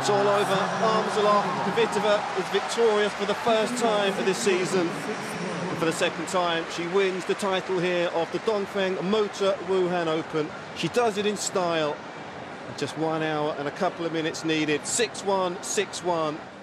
It's all over, arms aloft. Kvitova is victorious for the first time of this season. And for the second time, she wins the title here of the Dongfeng Motor Wuhan Open. She does it in style. Just 1 hour and a couple of minutes needed. 6-1, 6-1.